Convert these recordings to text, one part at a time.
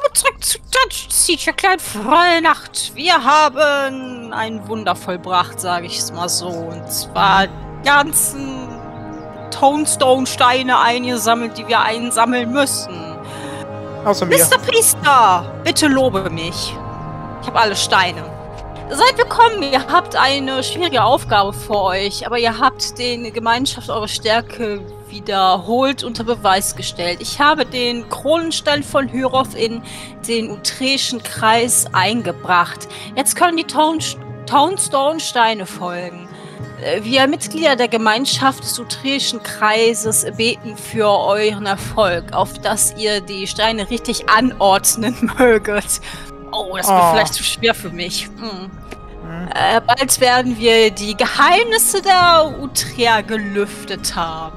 zurück zu Teacher Klein, freie Nacht. Wir haben ein Wunder vollbracht, sage ich es mal so. Und zwar ganzen Tonestone-Steine eingesammelt, die wir einsammeln müssen. Außer mir. Mr. Priester, bitte lobe mich. Ich habe alle Steine. Seid willkommen, ihr habt eine schwierige Aufgabe vor euch, aber ihr habt den Gemeinschaft eure Stärke wiederholt unter Beweis gestellt. Ich habe den Kronenstein von Hyrov in den Utreischen Kreis eingebracht. Jetzt können die Tonestone-Steine folgen. Wir Mitglieder der Gemeinschaft des Utreischen Kreises beten für euren Erfolg, auf dass ihr die Steine richtig anordnen möget. Oh, das wird vielleicht zu schwer für mich. Bald werden wir die Geheimnisse der Utreer gelüftet haben.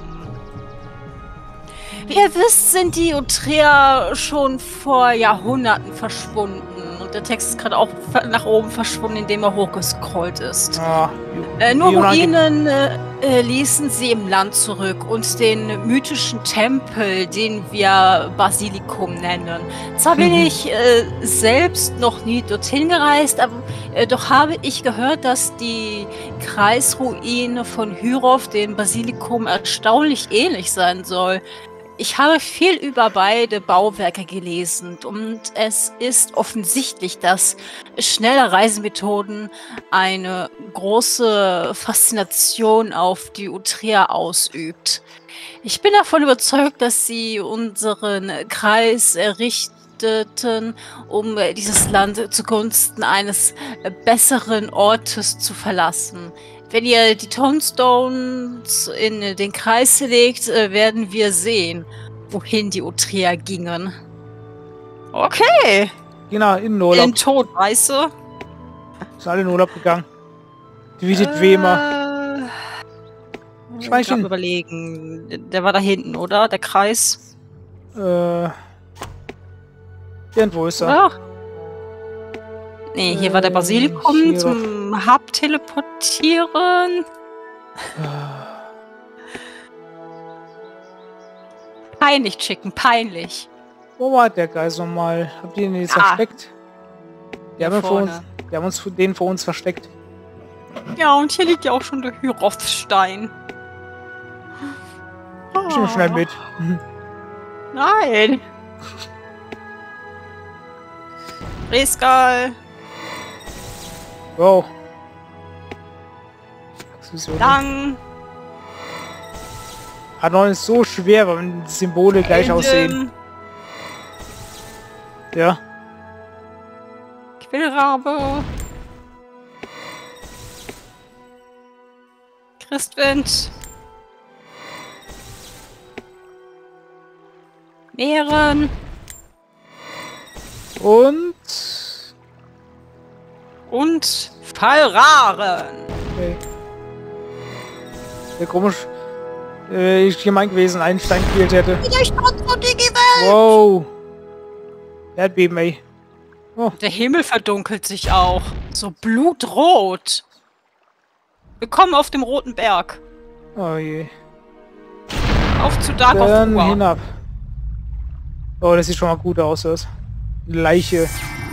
Wie ihr wisst, sind die Utreer schon vor Jahrhunderten verschwunden. Und der Text ist gerade auch nach oben verschwunden, indem er hochgescrollt ist. Nur Ruinen ließen sie im Land zurück und den mythischen Tempel, den wir Basilikum nennen. Zwar bin ich selbst noch nie dorthin gereist, aber doch habe ich gehört, dass die Kreisruine von Hyrov dem Basilikum erstaunlich ähnlich sein soll. Ich habe viel über beide Bauwerke gelesen und es ist offensichtlich, dass schnelle Reisemethoden eine große Faszination auf die Utreer ausübt. Ich bin davon überzeugt, dass sie unseren Kreis errichteten, um dieses Land zugunsten eines besseren Ortes zu verlassen. Wenn ihr die Tonestones in den Kreis legt, werden wir sehen, wohin die Utreer gingen. Okay. Genau, in den Urlaub. In Tod, weißt du? Sind alle in den Urlaub gegangen. Wie sieht Wemer? Ich muss überlegen. Der war da hinten, oder? Der Kreis? Irgendwo ist er. Ach. Nee, hier war der Basilikum zum Hub teleportieren. Peinlich, Chicken, peinlich. Wo war der Geist nochmal? Habt ihr den jetzt versteckt? Die haben den vor uns versteckt. Ja, und hier liegt ja auch schon der Hyrovstein. Ich nehme schnell mit. Nein. Reskal. Wow. Lang. H9 ist so schwer, weil die Symbole gleich aussehen. Ja. Quillrabe. Christwind. Meeren. Und Fallraren. Okay. Sehr komisch. Ich gemein gewesen, einen Stein gespielt hätte. Wow. Erdbeben, ey. Oh. Der Himmel verdunkelt sich auch. So blutrot. Willkommen auf dem Roten Berg. Oh je. Auf zu Dark of Dann War. hinab. Oh, das sieht schon mal gut aus. Das. Leiche.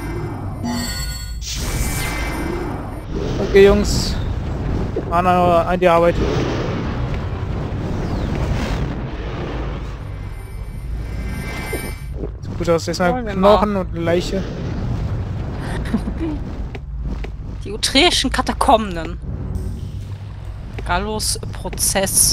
Okay, Jungs. An die Arbeit. Sieht gut aus. Erstmal Knochen und Leiche. Die utreischen Katakomben. Gallos Prozess.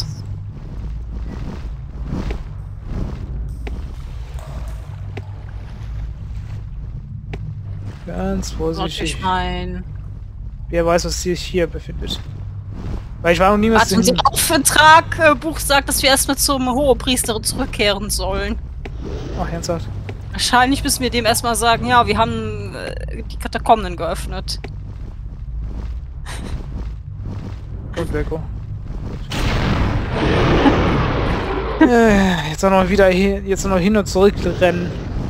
Ganz vorsichtig. Mein... Wer weiß, was sich hier befindet. Weil ich war noch niemals... Was unser Auftragbuch sagt, dass wir erstmal zum Hohepriester zurückkehren sollen. Ach, ernsthaft. Wahrscheinlich müssen wir dem erstmal sagen, ja, wir haben die Katakomben geöffnet. Und Beko. Jetzt auch noch wieder hin und zurück rennen.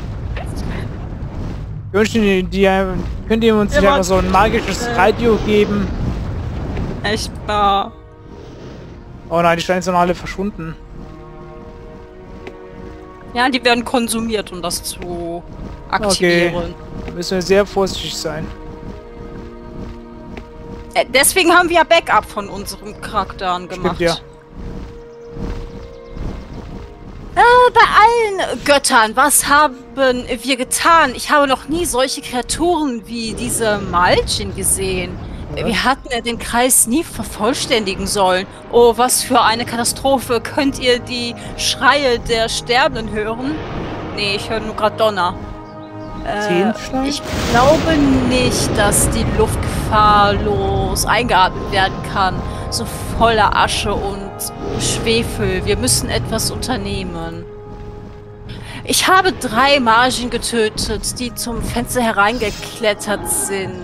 Könnt ihr uns nicht einfach so ein magisches Radio geben? Echt wahr. Oh nein, die Steine sind alle verschwunden. Ja, die werden konsumiert, um das zu aktivieren. Okay. Müssen wir sehr vorsichtig sein. Deswegen haben wir ja Backup von unseren Charakteren gemacht. Stimmt, ja. Bei allen Göttern, was haben wir getan? Ich habe noch nie solche Kreaturen wie diese Malchen gesehen. Ja. Wir hatten den Kreis nie vervollständigen sollen. Oh, was für eine Katastrophe. Könnt ihr die Schreie der Sterbenden hören? Nee, ich höre nur gerade Donner. Ich glaube nicht, dass die Luft gefahrlos eingeatmet werden kann. So voller Asche und Schwefel. Wir müssen etwas unternehmen. Ich habe 3 Magien getötet, die zum Fenster hereingeklettert sind.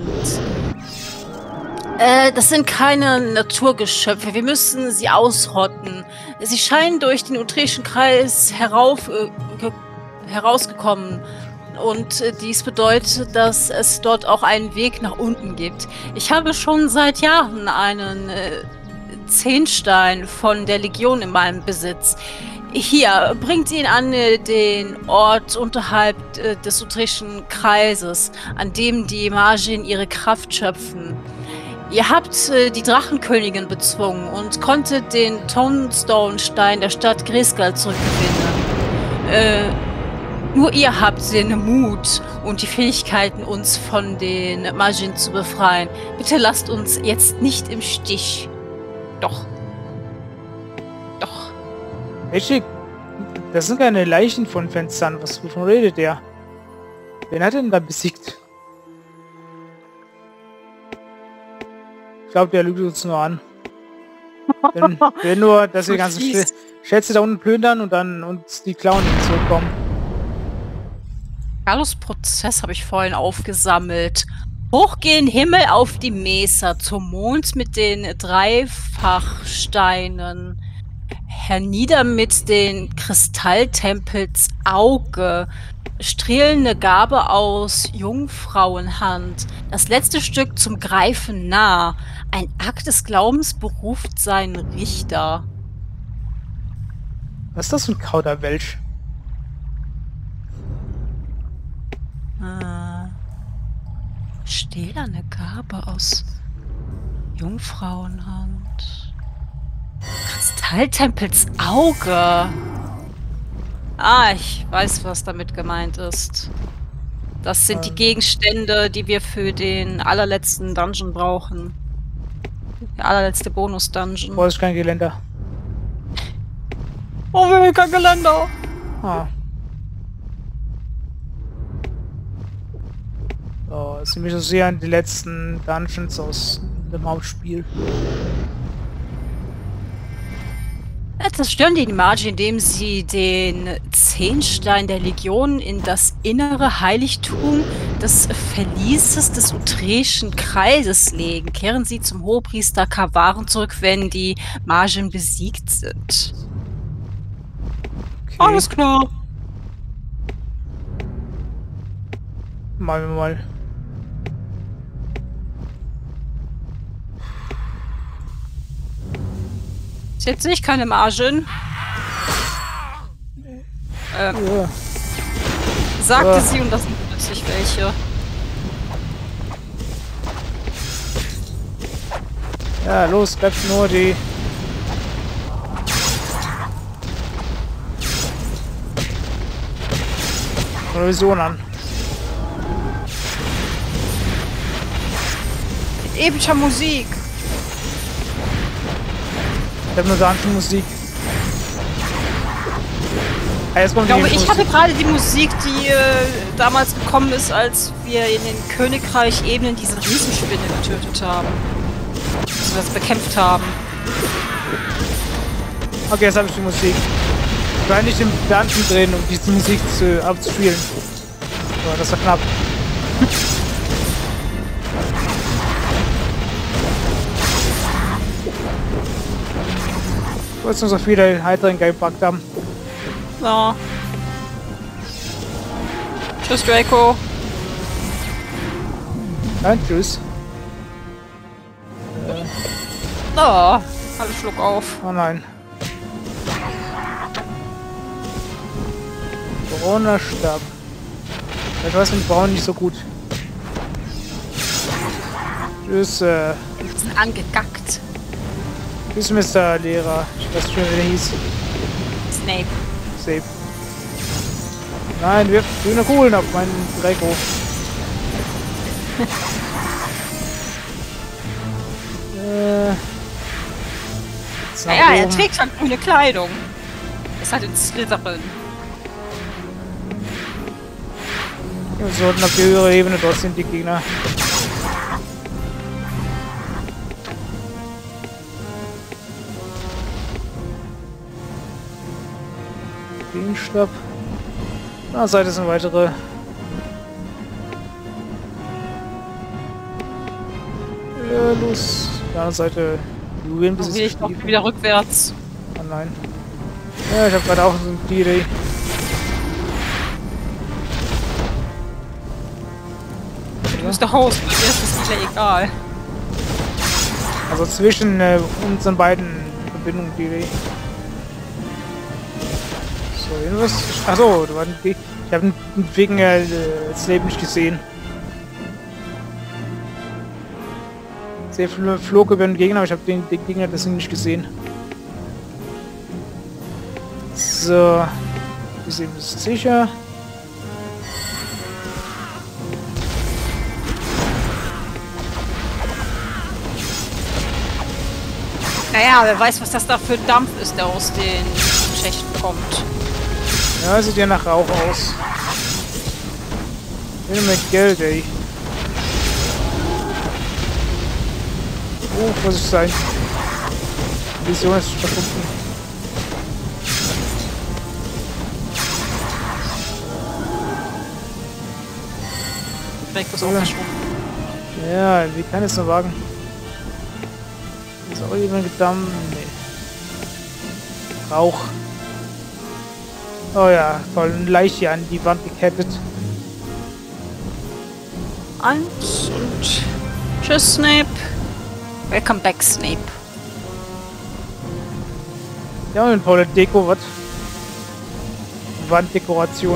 Das sind keine Naturgeschöpfe. Wir müssen sie ausrotten. Sie scheinen durch den utreischen Kreis herausgekommen. Und dies bedeutet, dass es dort auch einen Weg nach unten gibt. Ich habe schon seit Jahren einen Zehnstein von der Legion in meinem Besitz. Hier, bringt ihn an den Ort unterhalb des utreischen Kreises, an dem die Magien ihre Kraft schöpfen. Ihr habt die Drachenkönigin bezwungen und konntet den Tonestone-Stein der Stadt Grayskull zurückgewinnen. Nur ihr habt den Mut und die Fähigkeiten, uns von den Magien zu befreien. Bitte lasst uns jetzt nicht im Stich. Doch. Welche? Das sind keine Leichen von Fenstern. Wovon redet der? Wen hat er denn da besiegt? Ich glaube, der lügt uns nur an. Wenn nur, dass wir ganzen Schätze da unten plündern und dann uns die Clown zurückkommen. Carlos Prozess habe ich vorhin aufgesammelt. Hochgehen Himmel auf die Mesa, zum Mond mit den Dreifachsteinen. Hernieder mit den Kristalltempels Auge. Strahlende Gabe aus Jungfrauenhand. Das letzte Stück zum Greifen nah. Ein Akt des Glaubens beruft seinen Richter. Was ist das für ein Kauderwelsch? Stählerne Gabe aus Jungfrauenhand. Kristalltempels Auge. Ich weiß, was damit gemeint ist. Das sind die Gegenstände, die wir für den allerletzten Dungeon brauchen. Der allerletzte Bonus-Dungeon. Oh, das ist kein Geländer. Oh, wir haben kein Geländer. So, das sind mich so sehr an die letzten Dungeons aus dem Hauptspiel. Zerstören die Magi, indem sie den Zehnstein der Legion in das innere Heiligtum des Verlieses des utreischen Kreises legen. Kehren sie zum Hohepriester Kavaren zurück, wenn die Magien besiegt sind. Okay. Alles klar. Machen wir mal. Jetzt sehe ich keine Magien. Sagte sie und das sind plötzlich welche. Ja, los, greift nur die... Revision an. Mit epischer Musik. Ich habe nur Dungeon-Musik. Ich glaube, ich hatte gerade die Musik, die damals gekommen ist, als wir in den Königreich-Ebenen diese Riesenspinne getötet haben. Also das bekämpft haben. Okay, jetzt habe ich die Musik. Ich war nicht im Dungeon drehen, um diese Musik abzuspielen. So, das war knapp. Ich wollte uns so viele heiteren gepackt haben. Ja. Tschüss, Draco. Nein, tschüss. Alle Schluck auf. Oh nein. Brauner Stab. Ich weiß, mit Braun nicht so gut. Tschüss, Ist angegackt. Tschüss, Mr. Lehrer. Ich weiß schon, wie der hieß. Snape. Snape. Nein, wirf grüne Kugeln auf meinen Draco. Naja, er trägt halt grüne Kleidung. Ist halt in Slytherin. Wir sollten auf die höhere Ebene, dort sind die Gegner. Bienenstab. Auf der Seite sind weitere. Los. Auf der anderen Seite. Juwelen bis ich doch wieder rückwärts. Oh nein. Ja, ich habe gerade auch so die Idee. Du musst doch Haus, mir ist das wieder egal. Also zwischen unseren beiden Verbindungen die Idee. So, irgendwas. Achso, ich habe wegen das Leben nicht gesehen. Sehr viele flog über den Gegner, aber ich habe den Gegner deswegen nicht gesehen. So. Wir sehen es sicher. Naja, wer weiß, was das da für Dampf ist, der aus den Schächten kommt. Ja, sieht ja nach Rauch aus. Ich will mit Geld, ey. Oh, Vorsicht sein. Die Vision ist verbunden. Weg ist auch verschwunden. Ja, wie kann es nur wagen? Ist auch jemand gedammt? Nee. Rauch. Oh ja, toll. Eine Leiche an die Wand gekettet. Eins und... Tschüss, Snape. Welcome back, Snape. Ja, und eine tolle Deko, was? Wanddekoration.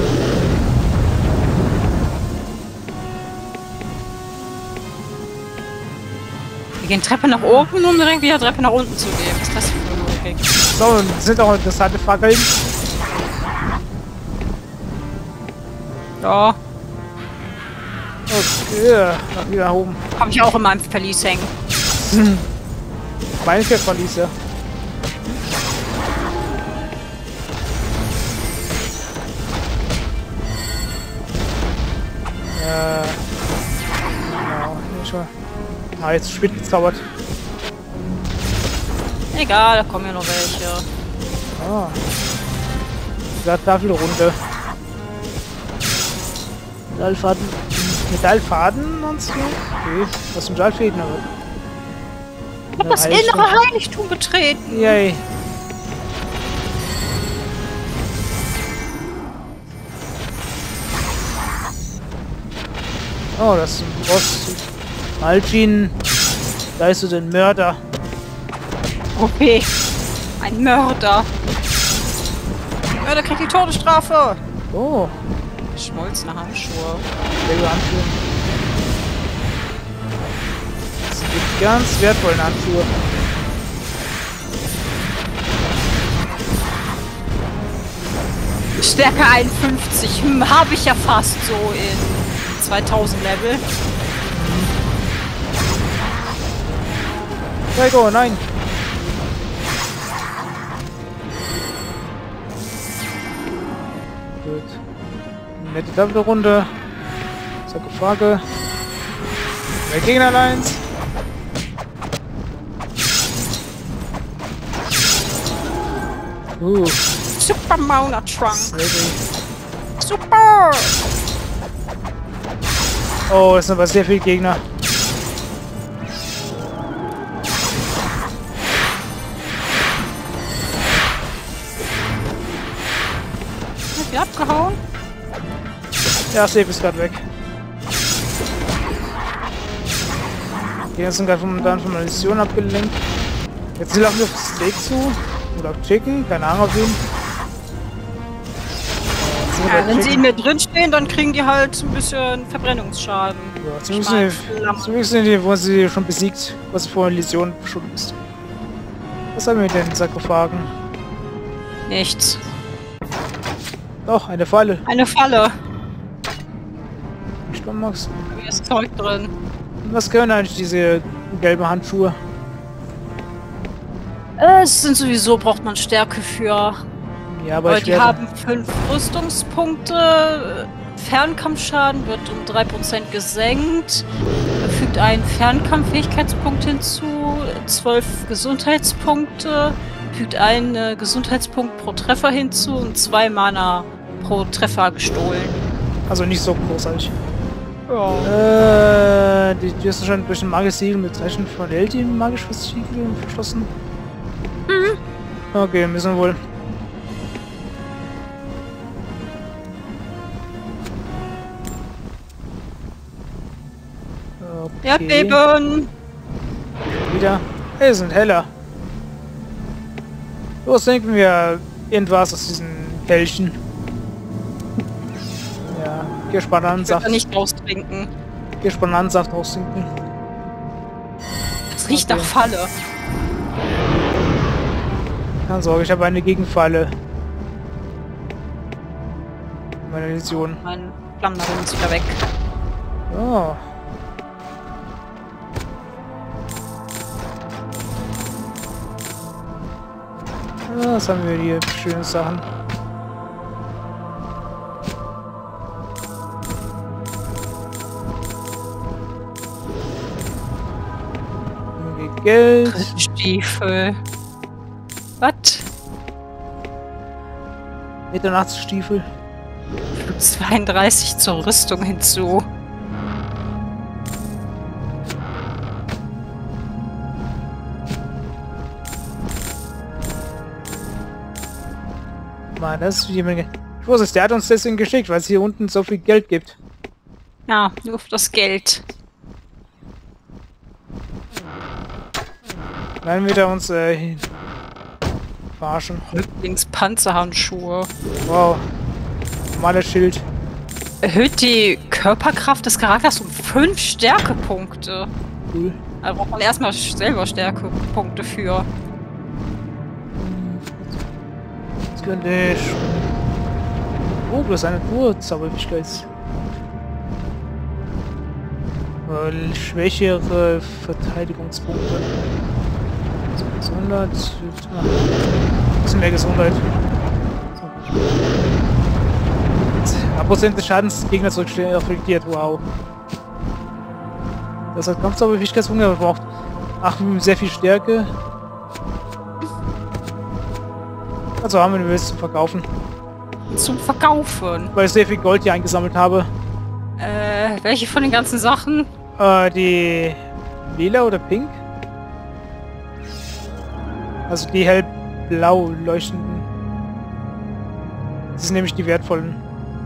Wir gehen Treppe nach oben, um direkt wieder Treppe nach unten zu gehen. Was ist das für eine Logik? So, und sind auch interessante Fackeln. Ja. Okay, wieder oben. Hab ich auch in meinem Verlies hängen. Minecraft-Verlies, ja. Genau, schon. Ah, jetzt spät gezaubert. Egal, da kommen ja noch welche. Ah. Tafelrunde. Metallfaden. Metallfaden und so? Okay, was sind Metallfäden aber? Ich hab das innere Heiligtum betreten. Yay. Oh, das ist ein Boss. Malchin, da ist du den Mörder. Okay. Ein Mörder. Der Mörder kriegt die Todesstrafe. Oh. Schmolzene Handschuhe. Sehr gute Handschuhe. Das sind die ganz wertvollen Handschuhe. Stärke 51. Habe ich ja fast so in 2000 Level. Draco, nein! Gut. Nette Doppelrunde. Sarkophage. Mehr Gegner Lines. Super Mauner Trunk. Super! Oh, es sind aber sehr viele Gegner. Hat die abgehauen? Ja, Safe ist gerade weg. Die sind gerade von der Mission abgelenkt. Jetzt laufen wir auf Steak zu. Oder auf Chicken, keine Ahnung auf wen. Ja, wenn sie in mir drin stehen, dann kriegen die halt ein bisschen Verbrennungsschaden. Ja, zumindest wo sie schon besiegt, was sie vor Illusion verschwunden ist. Was haben wir denn in Sarkophagen? Nichts. Doch, eine Falle. Eine Falle. Sturmmax. Hier ist Zeug drin. Und was können eigentlich diese gelben Handschuhe? Es sind sowieso, braucht man Stärke für. Ja, aber die haben 5 Rüstungspunkte. Fernkampfschaden wird um 3% gesenkt. Fügt einen Fernkampffähigkeitspunkt hinzu. 12 Gesundheitspunkte. Fügt einen Gesundheitspunkt pro Treffer hinzu und 2 Mana pro Treffer gestohlen. Also nicht so großartig. Ja. Die ist schon durch ein magisches Siegel mit Zeichen von Elti magisches Siegel verschlossen. Mhm. Okay, müssen wir wohl. Okay. Erdbeben! Wieder. Hey, sind heller. Los, denken wir irgendwas aus diesen Kelchen. Ja, Kirschbananensaft. Ich will nicht raustrinken. Kirschbananensaft raustrinken. Das riecht nach Falle. Keine Sorge, ich habe eine Gegenfalle. Meine Illusion. Mein Flammenarm ist wieder weg. Oh. Was haben wir hier? Schöne Sachen. Geld. Stiefel. Was? 80 Stiefel. 32 zur Rüstung hinzu. Mann, das ist jemand. Ich wusste es, der hat uns deswegen geschickt, weil es hier unten so viel Geld gibt. Ja, nur für das Geld. Dann wird er uns verarschen. Häuptlingspanzerhandschuhe. Wow. Normales Schild. Erhöht die Körperkraft des Charakters um 5 Stärkepunkte. Cool. Da braucht man erstmal selber Stärkepunkte für. Das könnte ich. Oh, du hast eine Urzauberfähigkeit. Schwächere Verteidigungspunkte. 100. Bisschen mehr Gesundheit. Prozent des Schadens des Gegners reflektiert. Wow. Das hat Kampfzauberfähigkeitspunkte, aber braucht sehr viel Stärke. Also haben wir eine Welt zum Verkaufen. Zum Verkaufen? Weil ich sehr viel Gold hier eingesammelt habe. Welche von den ganzen Sachen? Die lila oder pink? Also die hellblau leuchtenden. Das sind nämlich die wertvollen.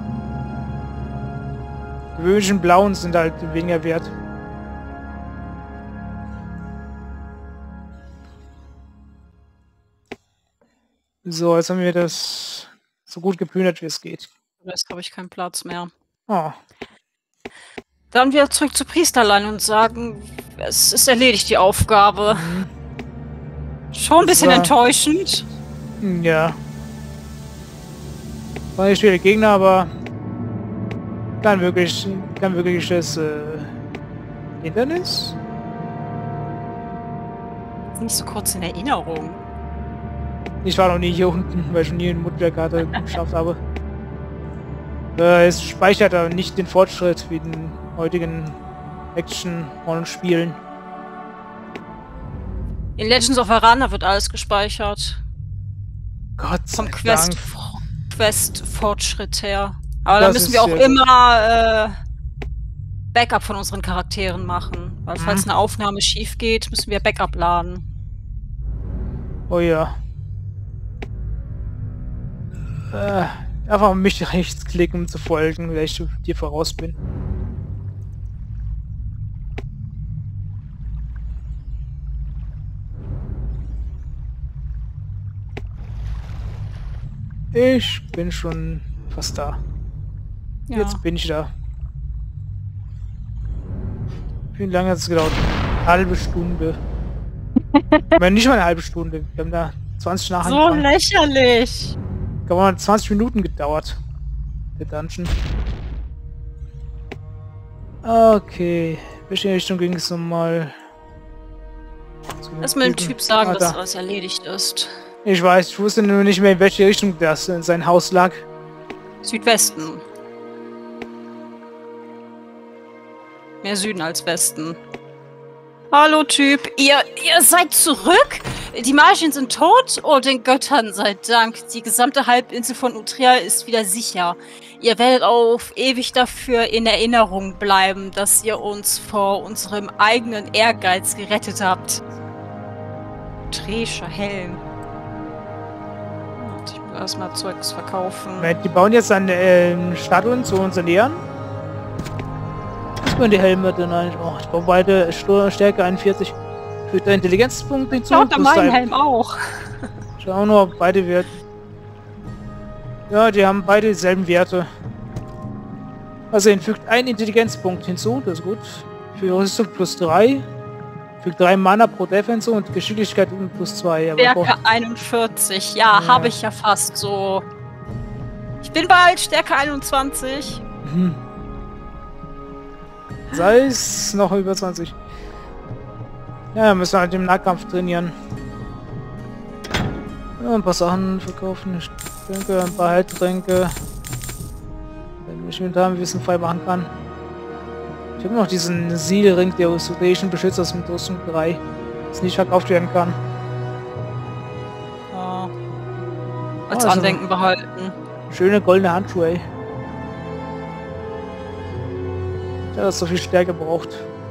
Die gewöhnlichen blauen sind halt weniger wert. So, jetzt haben wir das so gut geplündert, wie es geht. Jetzt habe ich keinen Platz mehr. Oh. Dann wieder zurück zu Priesterlein und sagen, es ist erledigt, die Aufgabe. Mhm. Schon ein bisschen enttäuschend. Ja. War nicht schwere Gegner, aber kein wirkliches Hindernis. Nicht so kurz in Erinnerung. Ich war noch nie hier unten, weil ich schon nie eine Mundwerkkarte geschafft habe. Es speichert aber nicht den Fortschritt wie den heutigen Action-Rollenspielen. In Legends of Arana wird alles gespeichert. Gott sei Vom Dank. Quest-Fortschritt her. Aber da müssen wir auch immer Backup von unseren Charakteren machen. Weil falls eine Aufnahme schief geht, müssen wir Backup laden. Oh ja. Einfach mich rechtsklicken, um zu folgen, weil ich dir voraus bin. Ich bin schon Fast da. Ja. Jetzt bin ich da. Wie lange hat es gedauert? Eine halbe Stunde. Ich meine, nicht mal eine halbe Stunde. Wir haben da 20 nach So angefangen. lächerlich. Ich glaube, mal 20 Minuten gedauert. Der Dungeon. Okay. Welche Richtung ging es nochmal? Lass mal dem Typ sagen, dass alles erledigt ist. Ich weiß, ich wusste nur nicht mehr, in welche Richtung das in sein Haus lag. Südwesten. Mehr Süden als Westen. Hallo Typ, ihr seid zurück? Die Magien sind tot? Oh, den Göttern sei Dank. Die gesamte Halbinsel von Utria ist wieder sicher. Ihr werdet auf ewig dafür in Erinnerung bleiben, dass ihr uns vor unserem eigenen Ehrgeiz gerettet habt. Utreischer Helm. Ich will erstmal Zeugs verkaufen. Die bauen jetzt eine Statuen zu unseren Ehren. Was wollen die Helme denn eigentlich? Oh, ich baue beide Stärke 41. Fügt der Intelligenzpunkt hinzu. Schaut da meinen Helm auch. Schau nur, ob beide Werte. Ja, die haben beide dieselben Werte. Also fügt einen Intelligenzpunkt hinzu, das ist gut. Für Rüstung plus 3. Fügt 3 Mana pro Def hinzu und Geschicklichkeit plus 2. Stärke 41, ja, habe ich ja fast so. Ich bin bald Stärke 21. Mhm. Sei es noch über 20. Ja, müssen wir halt im Nahkampf trainieren. Ja, ein paar Sachen verkaufen. Ich denke, ein paar Heiltränke. Wenn ich mit haben Wissen frei machen kann. Ich habe noch diesen Siegelring der Restoration Beschützers mit Rüstung 3, das nicht verkauft werden kann. Oh. Als Andenken behalten. Schöne goldene Handschuhe, ey. Der hat so viel Stärke braucht.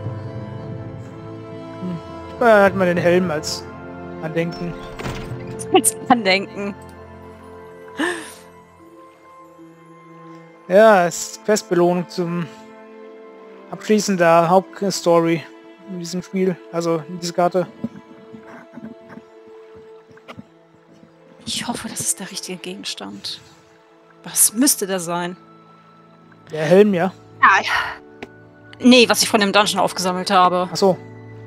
Ich halt mal den Helm als Andenken. Als Andenken. Ja, es ist Questbelohnung zum Abschließen der Hauptstory in diesem Spiel, also in dieser Karte. Ich hoffe, das ist der richtige Gegenstand. Was müsste der sein? Der Helm, ja. Ja. Nee, was ich von dem Dungeon aufgesammelt habe. Ach so.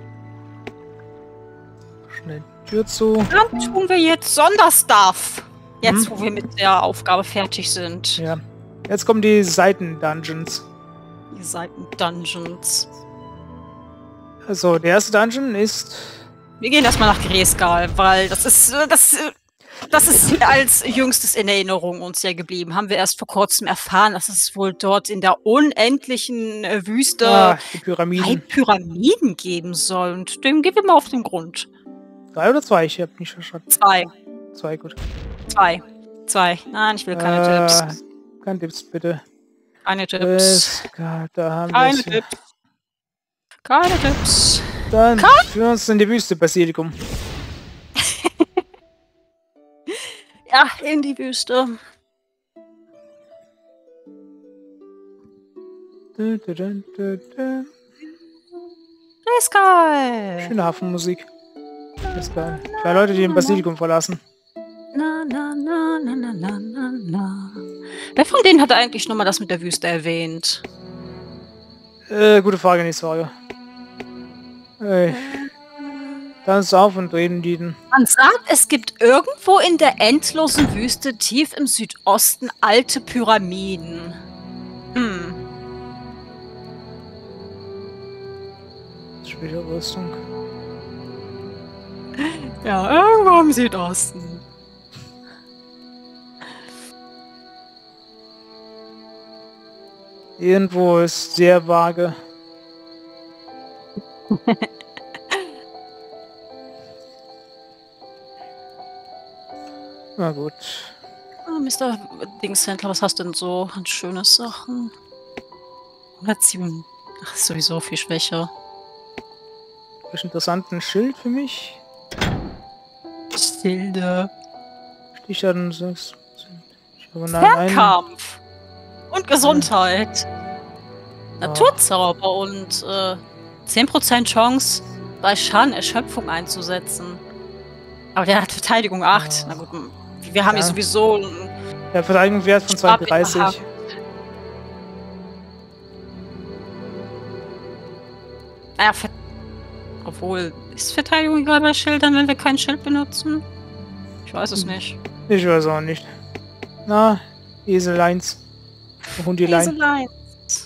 Schnell Tür zu. Dann tun wir jetzt Sonderstuff. Jetzt, wo wir mit der Aufgabe fertig sind. Ja. Jetzt kommen die Seiten-Dungeons. Die Seiten-Dungeons. Also, der erste Dungeon ist... Wir gehen erstmal nach Grayskull, weil das ist als jüngstes in Erinnerung uns ja geblieben. Haben wir erst vor kurzem erfahren, dass es wohl dort in der unendlichen Wüste die Pyramiden. Pyramiden geben soll. Und dem gehen wir mal auf den Grund. 3 oder 2? Ich habe nicht verstanden. 2. 2, gut. 2. Nein, ich will keine Tipps. Keine Tipps, bitte. Keine Tipps. Da haben keine Tipps. Keine Tipps. Dann führen wir uns in die Wüste, Basilikum. Ja, in die Wüste. Grayskull. Schöne Hafenmusik. Grayskull. Für Leute, die den Basilikum verlassen. Na, na, na, na, na, na, na, na. Wer von denen hat eigentlich nochmal das mit der Wüste erwähnt? Gute Frage, nächste Frage. Dann ist auf und reden die. Man sagt, es gibt irgendwo in der endlosen Wüste tief im Südosten alte Pyramiden. Schwere Rüstung. Ja, irgendwo im Südosten. Irgendwo ist sehr vage. Na gut. Oh, Mr. Dingshändler, was hast du denn so an schöne Sachen? 107. Ach, ist sowieso viel schwächer. Das ist interessant, ein Schild für mich. Schilde. Stichern 6. Fernkampf. Und Gesundheit. Naturzauber und 10% Chance, bei Schadenerschöpfung einzusetzen. Aber der hat Verteidigung 8. Na gut, wir haben hier sowieso Der Verteidigungswert von 32. Ja, obwohl, ist Verteidigung egal bei Schildern, wenn wir kein Schild benutzen? Ich weiß es nicht. Ich weiß auch nicht. Na, Eseleins. Hundelein. Eseleins.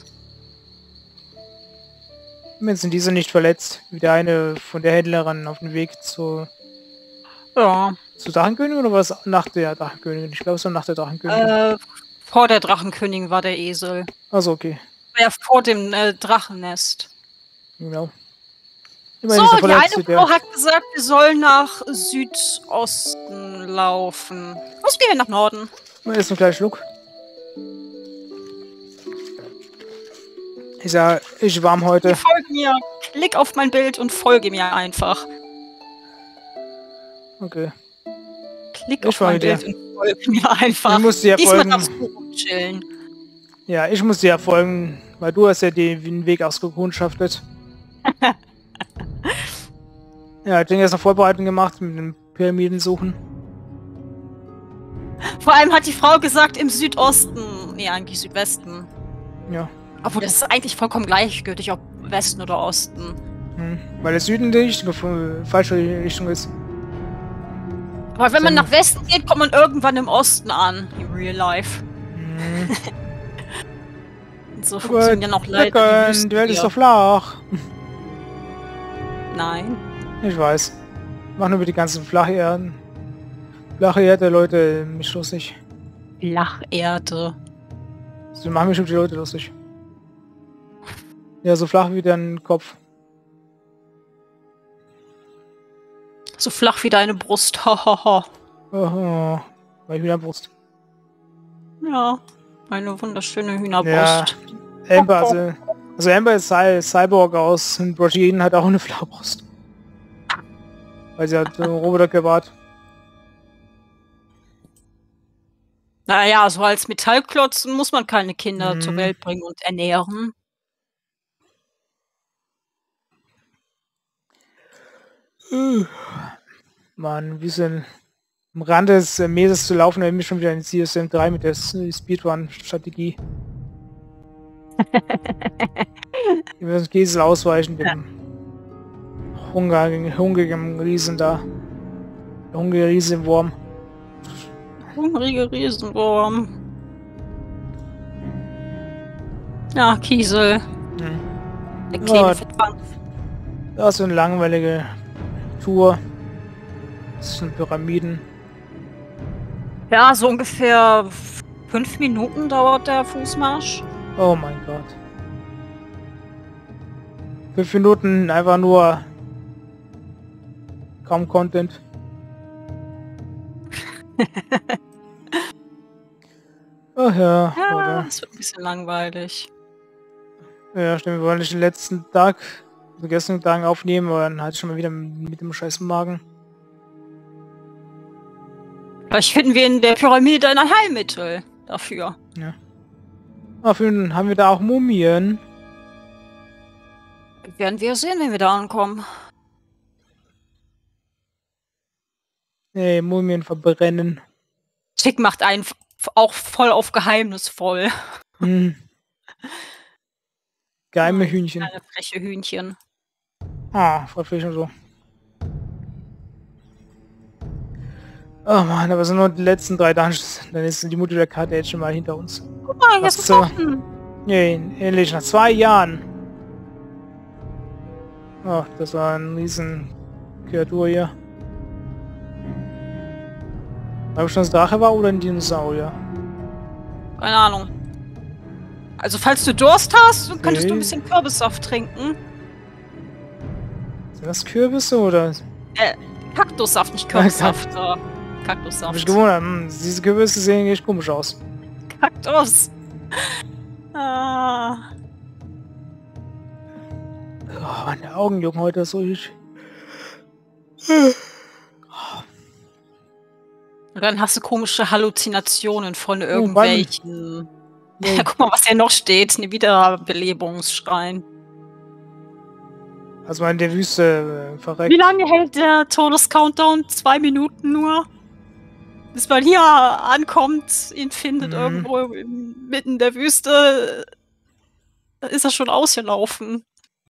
Immerhin sind diese nicht verletzt. Wie der eine von der Händlerin auf dem Weg zu... Ja. Zu Drachenkönigin oder was nach der Drachenkönigin? Ich glaube, es war nach der Drachenkönigin. Vor der Drachenkönigin war der Esel. Also okay. Ja, vor dem Drachennest. Genau. Immerhin so, die eine Frau hat gesagt, wir sollen nach Südosten laufen. Los, gehen wir nach Norden. Ist ein kleiner Schluck. Ich sag, ich warm heute. Folge mir. Klick auf mein Bild und folge mir einfach. Okay. Klick auf mein Bild und folge mir einfach. Ich muss dir ja folgen. Diesmal darfst du rumchillen. Ja, ich muss dir ja folgen, weil du hast ja den Weg ausgekundschaftet. Ja, ich denke, jetzt noch Vorbereitung gemacht mit den Pyramiden suchen. Vor allem hat die Frau gesagt, im Südosten. Nee, eigentlich Südwesten. Ja. Obwohl, das ist eigentlich vollkommen gleichgültig, ob Westen oder Osten. Weil der Süden die falsche Richtung ist. Aber wenn man nach Westen geht, kommt man irgendwann im Osten an. Im Real Life. Und so funktionieren auch leider die Welt ist doch flach. Nein. Ich weiß. Machen über die ganzen Flacherde. Flache Erde, Leute, mich lustig. Flacherde. Sie machen mich um die Leute lustig. Ja, so flach wie dein Kopf. So flach wie deine Brust. Hahaha. Oh, weil Hühnerbrust. Ja, eine wunderschöne Hühnerbrust. Ja, Amber, also Amber ist Cyborg aus Protein, hat auch eine flache Brust. Weil sie hat Roboter gewahrt. Naja, so als Metallklotzen muss man keine Kinder zur Welt bringen und ernähren. Mann, ein bisschen am Rande des Meeres zu laufen, dann bin ich schon wieder in CSM 3 mit der Speedrun-Strategie. Wir müssen Kiesel ausweichen, dem hungrigen Riesen da. Der hungrige Riesenwurm. Hungrige Riesenwurm. Ja, Kiesel. Der kleine Vertrag. Das ist so eine langweilige Tour. Das sind Pyramiden. Ja, so ungefähr 5 Minuten dauert der Fußmarsch. Oh mein Gott. 5 Minuten einfach nur kaum Content. Oh ja. Ja, das wird ein bisschen langweilig. Ja, stimmt. Wir wollen nicht den letzten Tag, also gestern Tagen aufnehmen, aber dann hatte ich schon mal wieder mit dem scheiß Magen. Vielleicht finden wir in der Pyramide ein Heilmittel dafür. Ja. Dafür haben wir da auch Mumien. Werden wir sehen, wenn wir da ankommen. Nee, Mumien verbrennen. Chick macht einen auch voll auf geheimnisvoll. Geheime Hühnchen. Kleine freche Hühnchen. Ah, voll frisch und so. Oh Mann, aber es sind nur die letzten 3 Dungeons. Dann ist die Mutter der Karte jetzt schon mal hinter uns. Guck mal, hier ist ein Knochen. Nee, ähnlich nach 2 Jahren. Oh, das war ein riesen Kreatur hier. Ob schon das Drache war oder ein Dinosaurier? Keine Ahnung. Also falls du Durst hast, könntest du ein bisschen Kürbissaft trinken. Sind das Kürbisse oder? Kaktussaft, nicht Kürbissaft. Kaktussaft. Hab ich gewundert. Diese Kürbisse sehen echt komisch aus. Kaktus. Ah. Oh, meine Augen jucken heute so. Und dann hast du komische Halluzinationen von irgendwelchen... Ja, guck mal, was hier noch steht. Eine Wiederbelebungsschrein. Also in der Wüste verreckt. Wie lange hält der Todescountdown? 2 Minuten nur? bis man hier ankommt, ihn findet irgendwo mitten in der Wüste, ist er schon ausgelaufen.